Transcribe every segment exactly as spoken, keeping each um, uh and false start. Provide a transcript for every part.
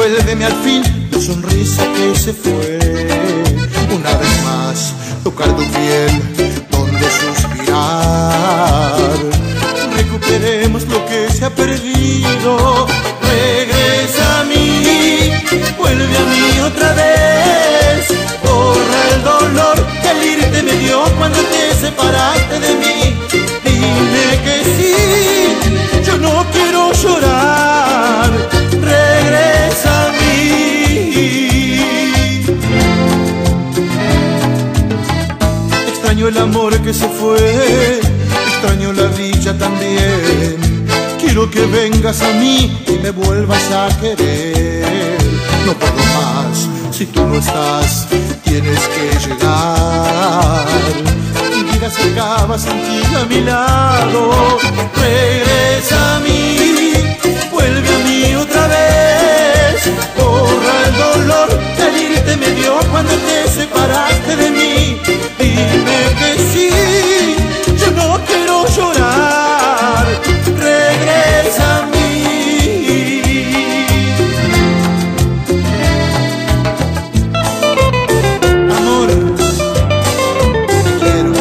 Devuélveme al fin tu sonrisa que se fue. Una vez más, tocar tu piel donde suspirar. Recuperemos lo que se ha perdido. Regresa a mí, vuelve a mí otra vez. Borra el dolor que al irte me dio cuando te separaste de mí. Dime que sí, yo no quiero llorar. Regresa a mí. Extraño el amor que se fue, extraño la dicha también. Quiero que vengas a mí y me vuelvas a querer. No puedo más, si tú no estás, tienes que llegar. Mi vida se acaba sin ti a mi lado. Regresa a mí, vuelve a mí otra vez. Borra el dolor que al irte me dio cuando te separaste de mí. Dime que sí, yo no quiero llorar. Regresa a mí. Amor, te quiero.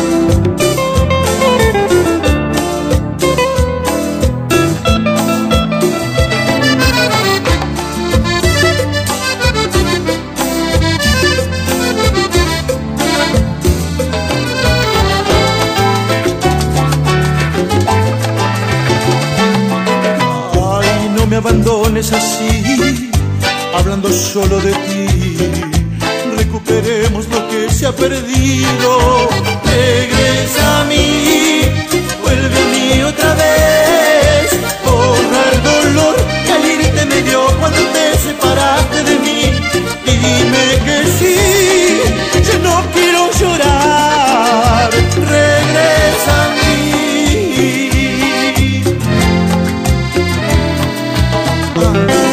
No me abandones así, hablando solo de ti. Recuperemos lo que se ha perdido. Regresa a mí, vuelve a mí otra vez. Borra el dolor que al irte me dio cuando te separaste de mí. Dime que sí, yo no quiero llorar. Regresa a mí. Oh,